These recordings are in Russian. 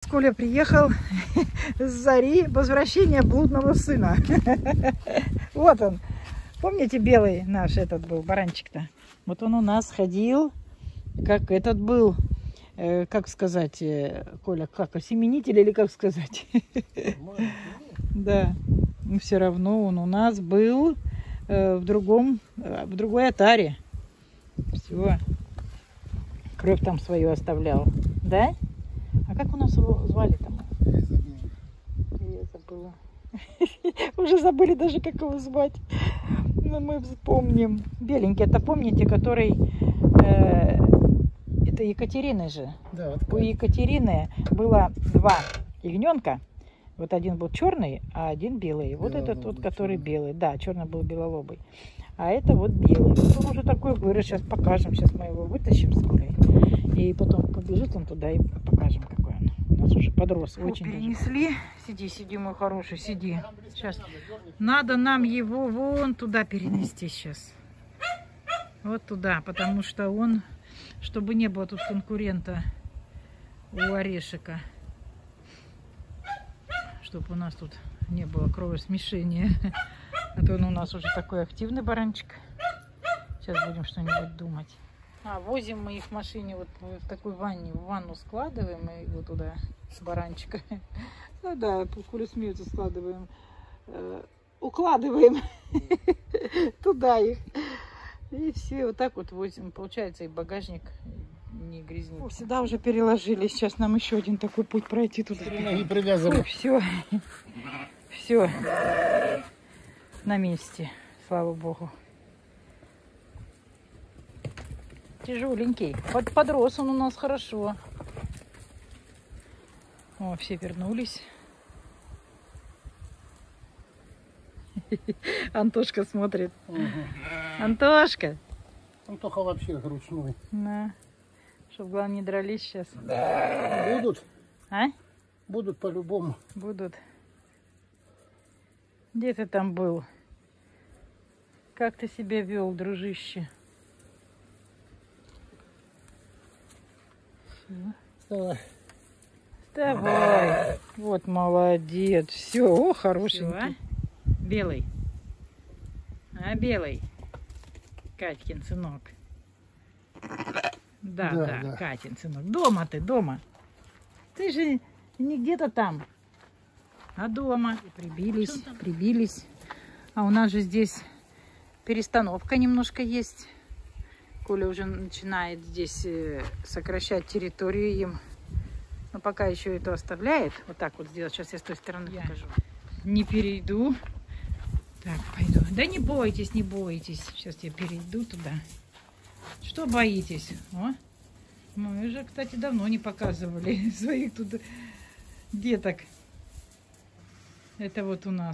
Коля приехал с зари возвращения блудного сына. Вот он. Помните, белый наш этот был, баранчик-то? Вот он у нас ходил, как этот был, как сказать, Коля, как осеменитель или как сказать? Да. Но все равно он у нас был в другой отаре. Все. Кровь там свою оставлял. Да? А как у нас его звали там? Я забыла. Уже забыли даже, как его звать. Но мы вспомним. Беленький, это помните, который... это Екатерины же. Да, у Екатерины было 2 ягненка. Вот один был черный, а один белый. Вот этот вот, который белый. Да, черный был белолобый. А это вот белый. Вот он уже такой вырос. Сейчас покажем. Сейчас мы его вытащим с Колей. И потом побежит он туда и покажем, какой он. У нас уже подрос. Очень перенесли. Даже. Сиди, мой хороший, сиди. Сейчас. Надо нам его вон туда перенести сейчас. Вот туда. Потому что он, чтобы не было тут конкурента у орешека. Чтобы у нас тут не было кровосмешения. А то он у нас уже такой активный баранчик. Сейчас будем что-нибудь думать. Возим мы их в машине вот в такой ванну складываем и его туда с баранчика. Ну да, Коля смеется, складываем. Укладываем туда их. И все, вот так вот возим. Получается, и багажник не грязнит. Сюда уже переложили. Сейчас нам еще один такой путь пройти туда. И привязывали. Все. Все. На месте. Слава богу. Тяжеленький. Подрос он у нас хорошо. О, все вернулись. Антошка смотрит. Антошка. Антоха вообще ручной. Да. Чтобы, главное, не дрались сейчас. Будут. А? Будут по-любому. Будут. Где ты там был? Как ты себя вел, дружище? Вставай. Вставай. Вот молодец. Все, о, хорошенький. Белый. Белый. Катькин сынок. Да, Катин сынок. Дома ты, дома. Ты же не где-то там, а дома. Прибились. А у нас же здесь перестановка немножко есть. Коля уже начинает здесь сокращать территорию им. Но пока еще это оставляет. Вот так вот сделать. Сейчас я с той стороны покажу. Не перейду. Так, пойду. Да не бойтесь, не бойтесь. Сейчас я перейду туда. Что боитесь? О, мы уже, кстати, давно не показывали своих тут деток. Это вот у нас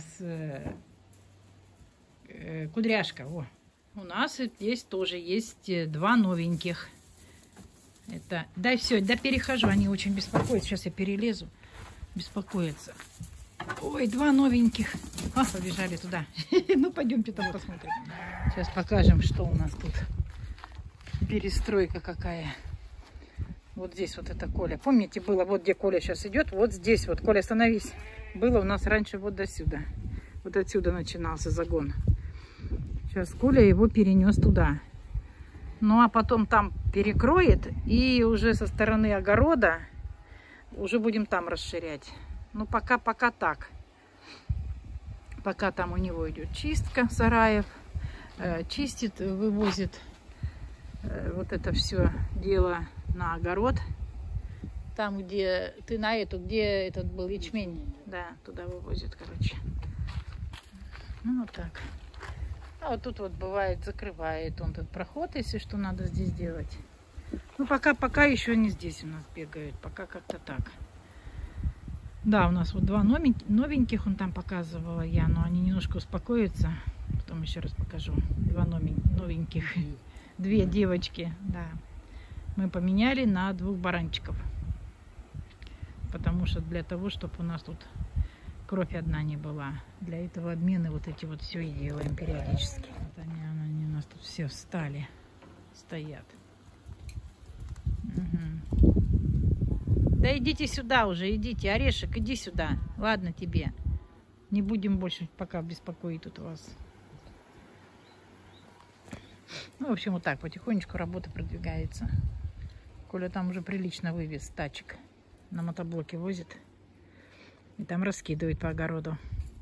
кудряшка. О. У нас здесь тоже есть 2 новеньких. Это... Да все, да перехожу. Они очень беспокоятся. Сейчас я перелезу. Беспокоятся. Ой, 2 новеньких. Побежали туда. Ну, пойдемте там посмотрим. Сейчас покажем, что у нас тут. Перестройка какая. Вот здесь вот это Коля. Помните, было вот где Коля сейчас идет? Вот здесь вот. Коля, остановись. Было у нас раньше вот до сюда. Вот отсюда начинался загон. Сейчас Коля его перенес туда. Ну, а потом там перекроет. И уже со стороны огорода уже будем там расширять. Ну, пока так. Пока там у него идет чистка сараев. Чистит, вывозит вот это все дело на огород. Там, где ты где этот был ячмень. Да, туда вывозит, короче. Ну, вот так. А вот тут вот бывает закрывает он этот проход, если что надо здесь делать. Ну, пока еще не здесь у нас бегают. Пока как-то так. Да, у нас вот 2 новеньких, он там показывала я, но они немножко успокоятся. Потом еще раз покажу. 2 новеньких. 2 девочки, да. Мы поменяли на 2 баранчиков. Потому что для того, чтобы у нас тут кровь одна не была. Для этого обмены вот эти вот все и делаем периодически. Вот они у нас тут все встали. Стоят. Угу. Да идите сюда уже, идите. Орешек, иди сюда. Ладно тебе. Не будем больше пока беспокоить тут вас. Ну, в общем, вот так потихонечку работа продвигается. Коля там уже прилично вывез тачек. На мотоблоке возит. И там раскидывает по огороду.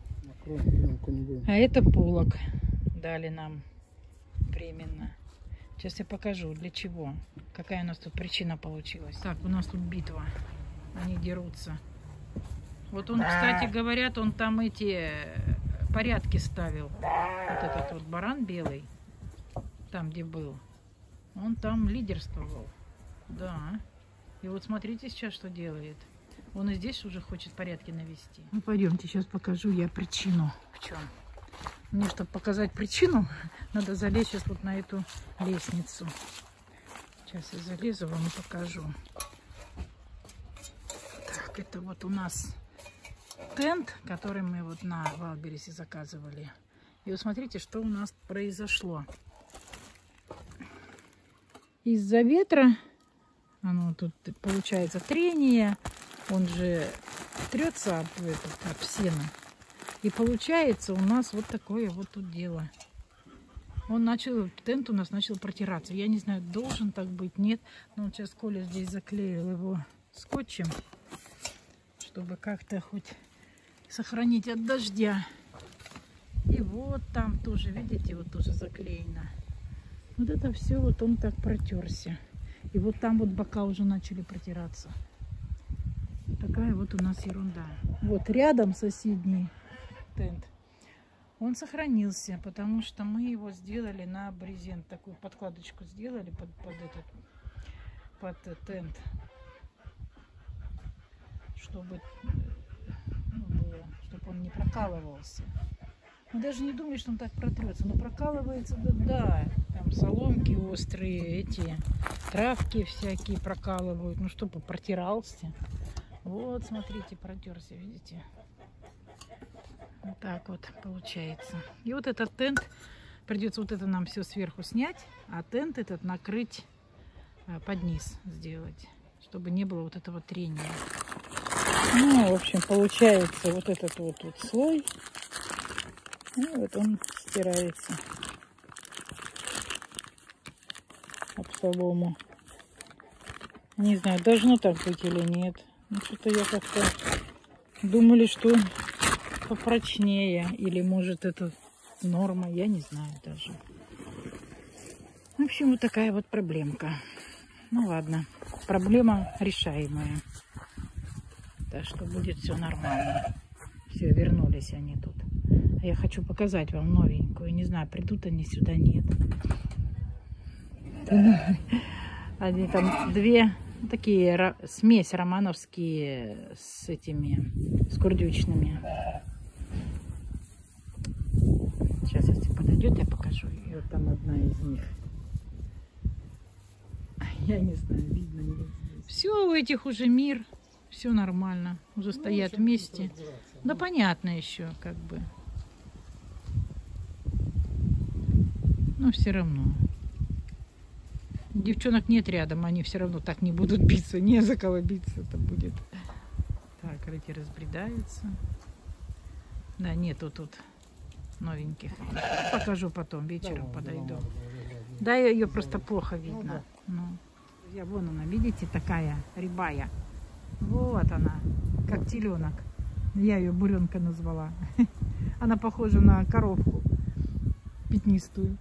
А это полог дали нам временно. Сейчас я покажу, для чего. Какая у нас тут причина получилась. Так, у нас тут битва. Они дерутся. Вот он, кстати, говорят, он там эти порядки ставил. Вот этот вот баран белый. Там, где был. Он там лидерствовал. Да. И вот смотрите сейчас, что делает. Он и здесь уже хочет порядки навести. Ну, пойдемте, сейчас покажу я причину. В чем? Мне, чтобы показать причину, надо залезть сейчас вот на эту лестницу. Сейчас я залезу, вам и покажу. Так, это вот у нас тент, который мы вот на Валбересе заказывали. И вот смотрите, что у нас произошло. Из-за ветра, оно тут получается трение, он же трется об сено. И получается у нас вот такое вот тут дело. Тент у нас начал протираться. Я не знаю, должен так быть, нет. Но вот сейчас Коля здесь заклеил его скотчем, чтобы как-то хоть сохранить от дождя. И вот там тоже, видите, вот тоже заклеено. Вот это все, вот он так протерся. И вот там вот бока уже начали протираться. Такая вот у нас ерунда. Вот рядом соседний тент. Он сохранился, потому что мы его сделали на брезент. Такую подкладочку сделали под тент. Чтобы он не прокалывался. Мы даже не думали, что он так протрется. Но прокалывается, да. Там соломки острые, эти травки всякие прокалывают. Ну, чтобы протирался. Вот, смотрите, протерся, видите? Вот так вот получается. И вот этот тент, придется вот это нам все сверху снять, а тент этот накрыть под низ сделать, чтобы не было вот этого трения. Ну, в общем, получается вот этот вот слой. И вот он стирается об солому. Не знаю, должно так быть или нет. Ну, что-то я как-то думали, что попрочнее. Или может это норма, я не знаю даже. В общем, вот такая вот проблемка. Ну ладно, проблема решаемая. Так что будет все нормально. Все, вернулись они тут. А я хочу показать вам новенькую. Не знаю, придут они сюда, нет. Они там две такие смесь романовские с этими, с курдючными. Сейчас, если подойдет, я покажу. И вот там одна из них. Я не знаю, видно ли здесь. Все, у этих уже мир. Все нормально. Уже стоят вместе. Да понятно еще, как бы. Но все равно. Девчонок нет рядом, они все равно так не будут биться. Не за кого биться это будет. Так, эти разбредаются. Да, нету тут новеньких. Покажу потом, вечером подойду. Да, ее просто плохо видно. Ну, вон она, видите, такая рябая. Вот она, как теленок. Я ее буренка назвала. Она похожа на коровку пятнистую.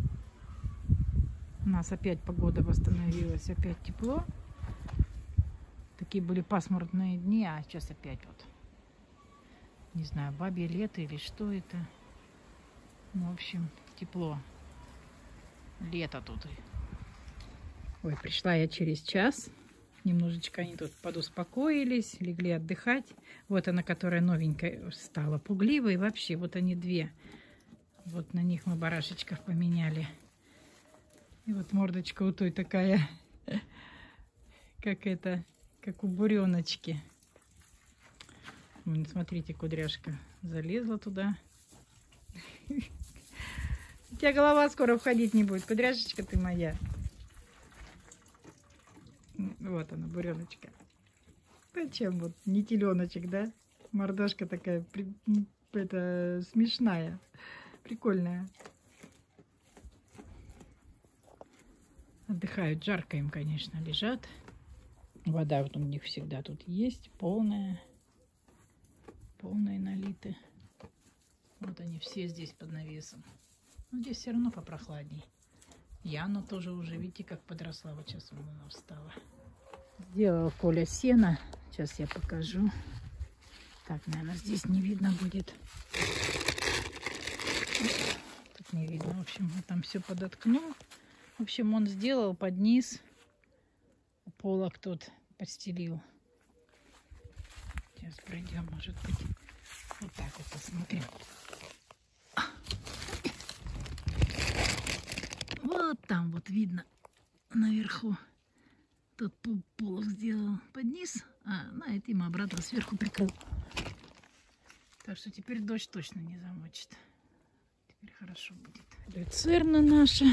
У нас опять погода восстановилась, опять тепло. Такие были пасмурные дни, а сейчас опять вот. Не знаю, бабье лето или что это. Ну, в общем, тепло. Лето тут. Ой, пришла я через час. Немножечко они тут подуспокоились, легли отдыхать. Вот она, которая новенькая стала, пугливой. Вообще, вот они две. Вот на них мы барашечков поменяли. И вот мордочка у той такая, как у буреночки. Смотрите, кудряшка залезла туда. У тебя голова скоро входить не будет. Кудряшечка ты моя. Вот она, буреночка. Зачем вот не теленочек, да? Мордашка такая это, смешная, прикольная. Отдыхают, жарко им, конечно, лежат. Вода вот у них всегда тут есть, полная налиты. Вот они все здесь под навесом. Но здесь все равно попрохладней. Яна тоже уже, видите, как подросла. Вот сейчас она встала. Сделала Коля сено. Сейчас я покажу. Так, наверное, здесь не видно будет. Тут не видно. В общем, он там все подоткнул. В общем, он сделал под низ. Полок тут постелил. Сейчас пройдем, может быть. Вот так вот посмотрим. Вот там вот видно наверху. Тут полок сделал под низ, а на этим обратно сверху прикрыл. Так что теперь дождь точно не замочит. Теперь хорошо будет. Люцерна наша.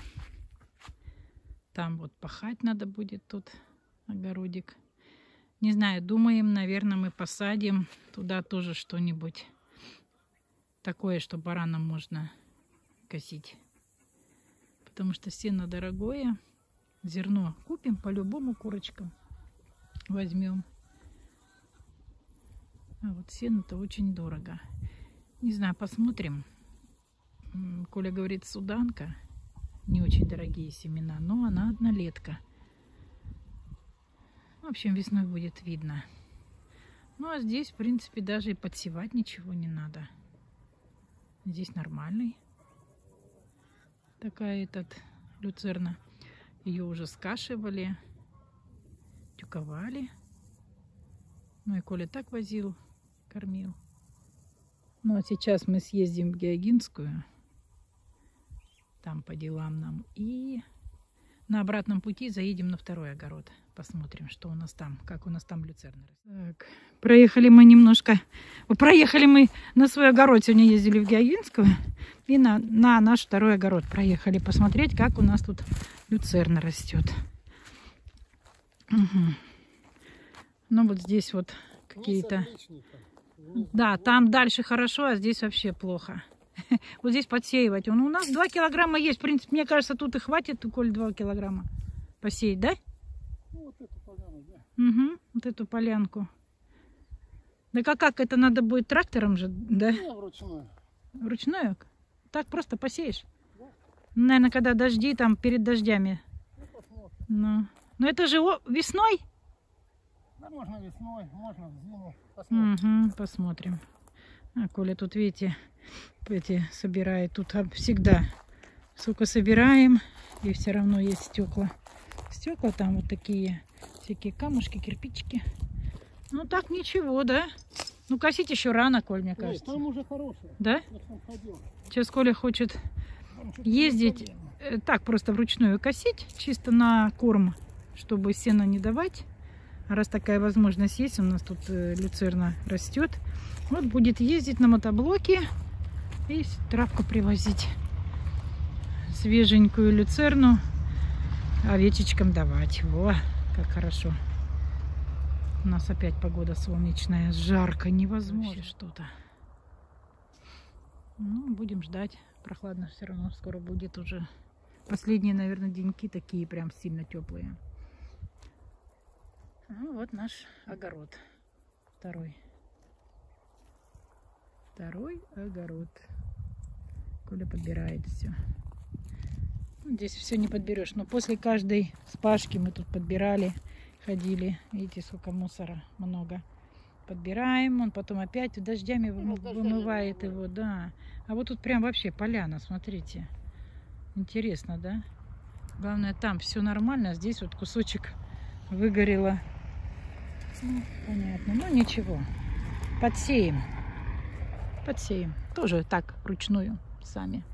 Там вот пахать надо будет, тут огородик. Не знаю, думаем, наверное, мы посадим туда тоже что-нибудь такое, что баранам можно косить. Потому что сено дорогое. Зерно купим по-любому курочкам. Возьмем. А вот сено-то очень дорого. Не знаю, посмотрим. Коля говорит, суданка. Не очень дорогие семена, но она однолетка. В общем, весной будет видно. Ну, а здесь, в принципе, даже и подсевать ничего не надо. Здесь нормальный. Такая люцерна. Ее уже скашивали, тюковали. Ну и Коля так возил, кормил. Ну, а сейчас мы съездим в Геогинскую. Там по делам нам. И на обратном пути заедем на второй огород. Посмотрим, что у нас там, как у нас там люцерна. Так, проехали мы немножко. Проехали мы на свой огород. Сегодня ездили в Геогинскую. И на наш второй огород проехали посмотреть, как у нас тут люцерна растет. Угу. Ну вот здесь вот какие-то... Да, там дальше хорошо, а здесь вообще плохо. Вот здесь подсеивать. У нас 2 килограмма есть. В принципе, мне кажется, тут и хватит, Коль, 2 килограмма посеять, да? Ну, вот эту поляну, да. Угу, вот эту полянку. Да как это надо будет трактором же, да? Я вручную. Вручную? Так просто посеешь? Да. Наверное, когда дожди, там перед дождями. Ну, посмотрим. Ну, но это же весной? Да, можно весной, можно в зиму. Посмотрим. Угу, посмотрим. А Коля тут, видите, эти собирает. Тут всегда сколько собираем, и все равно есть стекла. Стекла там вот такие, всякие камушки, кирпичики. Ну так ничего, да? Ну косить еще рано, Коль, мне кажется. Нет, там уже хорошее. Да? Сейчас Коля хочет ездить так просто вручную косить, чисто на корм, чтобы сено не давать. А раз такая возможность есть, у нас тут люцерна растет, вот будет ездить на мотоблоке и травку привозить. Свеженькую люцерну овечечкам давать. Во, как хорошо. У нас опять погода солнечная, жарко, невозможно что-то. Ну, будем ждать. Прохладно все равно скоро будет уже. Последние, наверное, деньки такие прям сильно теплые. Ну, вот наш огород. Второй огород. Коля подбирает все. Здесь все не подберешь, но после каждой спашки мы тут подбирали, ходили. Видите, сколько мусора много. Подбираем, он потом опять дождями вымывает его, да. А вот тут прям вообще поляна, смотрите. Интересно, да? Главное, там все нормально, а здесь вот кусочек выгорело. Ну, понятно, ну ничего. Подсеем. Подсеем. Тоже так, вручную, сами.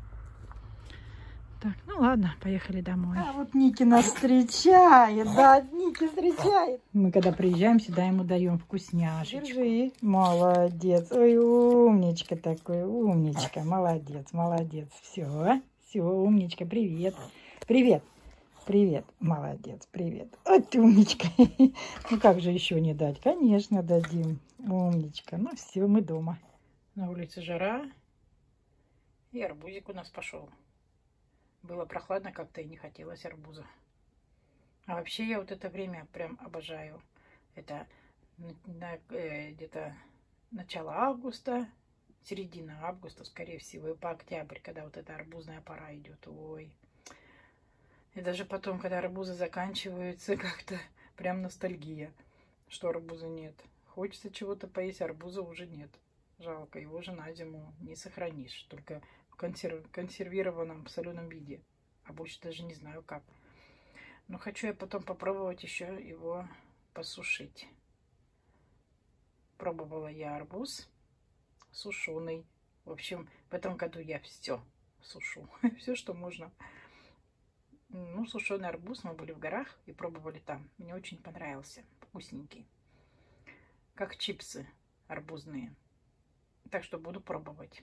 Так, ну ладно, поехали домой. А вот Ники нас встречает, да, Ники встречает. Мы когда приезжаем, всегда ему даем вкусняшечку. Держи. Молодец. Ой, умничка такой, умничка. Молодец, молодец. Все, умничка, привет. Привет. Привет, молодец, привет. Ой, ты умничка. Ну как же еще не дать? Конечно, дадим. Умничка. Ну все, мы дома. На улице жара. И арбузик у нас пошел. Было прохладно как-то и не хотелось арбуза. А вообще я вот это время прям обожаю. Это где-то начало августа, середина августа, скорее всего, и по октябрь, когда вот эта арбузная пора идет. Ой. И даже потом, когда арбузы заканчиваются, как-то прям ностальгия, что арбуза нет. Хочется чего-то поесть, арбуза уже нет. Жалко, его же на зиму не сохранишь, только в консервированном соленом виде. А больше даже не знаю как. Но хочу я потом попробовать еще его посушить. Пробовала я арбуз сушеный. В общем, в этом году я все сушу. Все, что можно. Ну, сушеный арбуз. Мы были в горах и пробовали там. Мне очень понравился. Вкусненький. Как чипсы арбузные. Так что буду пробовать.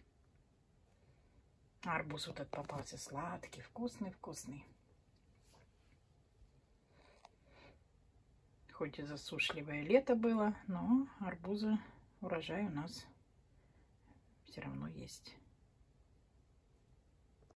Арбуз вот этот попался сладкий, вкусный. Хоть и засушливое лето было, но арбуза урожай у нас все равно есть.